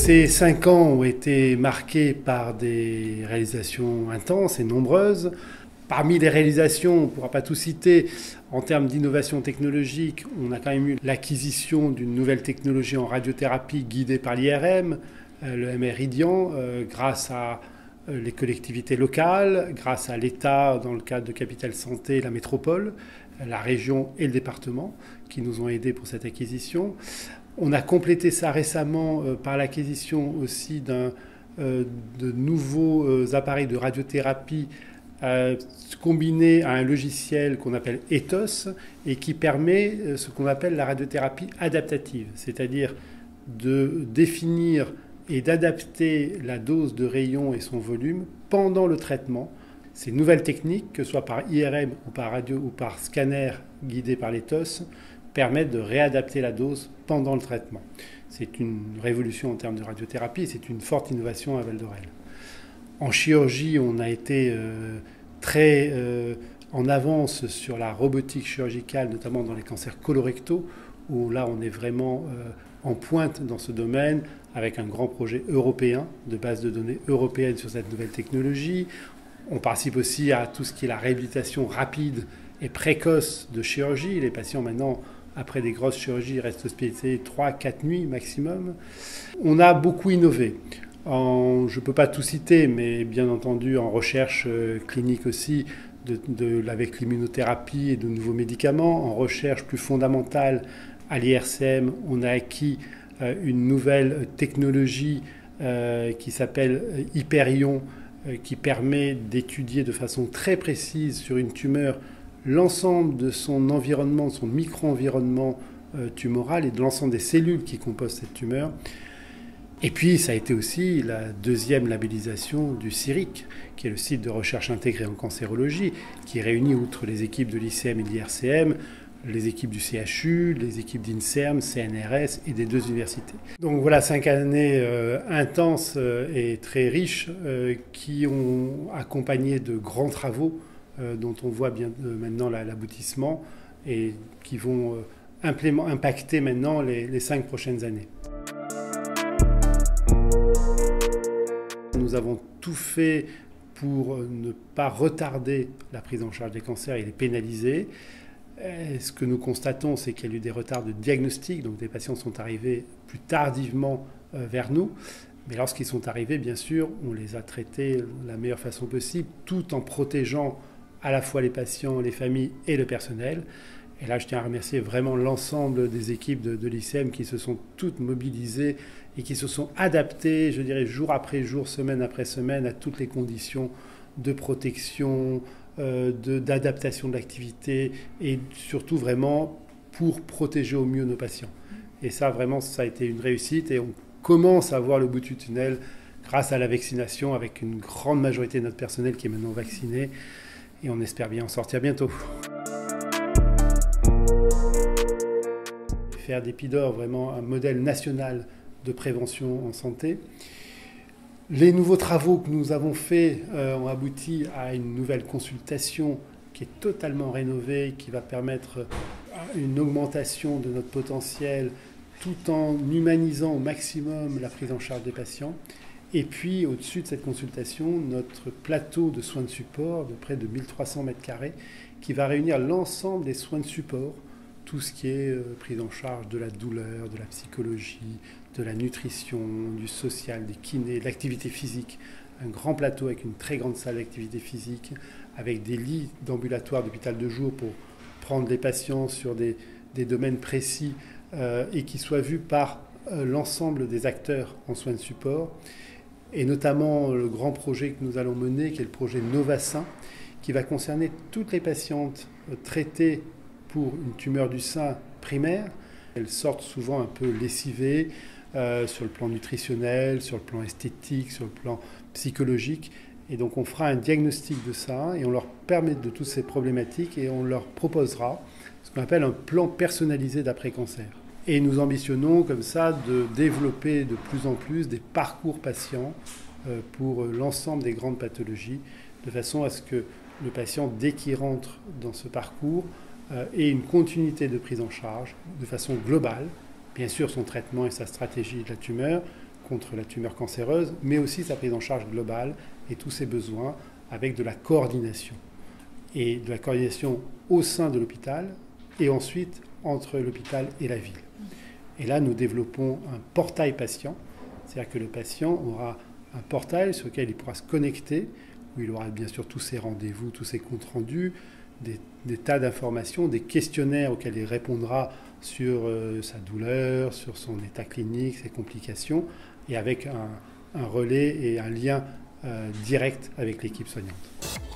Ces 5 ans ont été marqués par des réalisations intenses et nombreuses. Parmi les réalisations, on ne pourra pas tout citer, en termes d'innovation technologique, on a quand même eu l'acquisition d'une nouvelle technologie en radiothérapie guidée par l'IRM, le MRIdian, grâce à les collectivités locales, grâce à l'État dans le cadre de Capital Santé, la métropole, la région et le département qui nous ont aidés pour cette acquisition. On a complété ça récemment par l'acquisition aussi de nouveaux appareils de radiothérapie combinés à un logiciel qu'on appelle Ethos et qui permet ce qu'on appelle la radiothérapie adaptative, c'est-à-dire de définir et d'adapter la dose de rayon et son volume pendant le traitement. Ces nouvelles techniques, que ce soit par IRM ou par radio ou par scanner guidé par l'Ethos, permettent de réadapter la dose pendant le traitement. C'est une révolution en termes de radiothérapie et c'est une forte innovation à Val d'Orel. En chirurgie, on a été très en avance sur la robotique chirurgicale, notamment dans les cancers colorectaux, où là on est vraiment en pointe dans ce domaine, avec un grand projet européen, de base de données européenne sur cette nouvelle technologie. On participe aussi à tout ce qui est la réhabilitation rapide et précoce de chirurgie. Les patients maintenant, après des grosses chirurgies, restent hospitalisés 3-4 nuits maximum. On a beaucoup innové. Je ne peux pas tout citer, mais bien entendu en recherche clinique aussi, avec l'immunothérapie et de nouveaux médicaments. En recherche plus fondamentale, à l'IRCM, on a acquis une nouvelle technologie qui s'appelle Hyperion, qui permet d'étudier de façon très précise sur une tumeur l'ensemble de son environnement, de son micro-environnement tumoral et de l'ensemble des cellules qui composent cette tumeur. Et puis, ça a été aussi la deuxième labellisation du CIRIC, qui est le site de recherche intégrée en cancérologie, qui réunit, outre les équipes de l'ICM et de l'IRCM, les équipes du CHU, les équipes d'INSERM, CNRS et des 2 universités. Donc voilà 5 années intenses et très riches qui ont accompagné de grands travaux dont on voit bien maintenant l'aboutissement et qui vont impacter maintenant les 5 prochaines années. Nous avons tout fait pour ne pas retarder la prise en charge des cancers et les pénaliser. Ce que nous constatons, c'est qu'il y a eu des retards de diagnostic, donc des patients sont arrivés plus tardivement vers nous. Mais lorsqu'ils sont arrivés, bien sûr, on les a traités de la meilleure façon possible, tout en protégeant à la fois les patients, les familles et le personnel. Et là, je tiens à remercier vraiment l'ensemble des équipes de l'ICM qui se sont toutes mobilisées et qui se sont adaptées, je dirais, jour après jour, semaine après semaine, à toutes les conditions de protection, d'adaptation de l'activité et surtout vraiment pour protéger au mieux nos patients. Et ça, vraiment, ça a été une réussite et on commence à voir le bout du tunnel grâce à la vaccination avec une grande majorité de notre personnel qui est maintenant vacciné et on espère bien en sortir bientôt. Faire d'Epidor vraiment un modèle national de prévention en santé. Les nouveaux travaux que nous avons faits ont abouti à une nouvelle consultation qui est totalement rénovée, qui va permettre une augmentation de notre potentiel tout en humanisant au maximum la prise en charge des patients. Et puis, au-dessus de cette consultation, notre plateau de soins de support de près de 1300 m² qui va réunir l'ensemble des soins de support, tout ce qui est prise en charge de la douleur, de la psychologie, de la nutrition, du social, des kinés, de l'activité physique. Un grand plateau avec une très grande salle d'activité physique, avec des lits d'ambulatoire d'hôpital de jour pour prendre les patients sur des domaines précis et qui soient vus par l'ensemble des acteurs en soins de support. Et notamment le grand projet que nous allons mener, qui est le projet Novassin, qui va concerner toutes les patientes traitées pour une tumeur du sein primaire. Elles sortent souvent un peu lessivées sur le plan nutritionnel, sur le plan esthétique, sur le plan psychologique. Et donc on fera un diagnostic de ça et on leur permet de toutes ces problématiques et on leur proposera ce qu'on appelle un plan personnalisé d'après-cancer. Et nous ambitionnons comme ça de développer de plus en plus des parcours patients pour l'ensemble des grandes pathologies, de façon à ce que le patient, dès qu'il rentre dans ce parcours, ait une continuité de prise en charge de façon globale, bien sûr son traitement et sa stratégie de la tumeur, contre la tumeur cancéreuse, mais aussi sa prise en charge globale et tous ses besoins avec de la coordination. Et de la coordination au sein de l'hôpital et ensuite entre l'hôpital et la ville. Et là, nous développons un portail patient, c'est-à-dire que le patient aura un portail sur lequel il pourra se connecter, où il aura bien sûr tous ses rendez-vous, tous ses comptes rendus, des tas d'informations, des questionnaires auxquels il répondra sur sa douleur, sur son état clinique, ses complications, et avec un relais et un lien direct avec l'équipe soignante.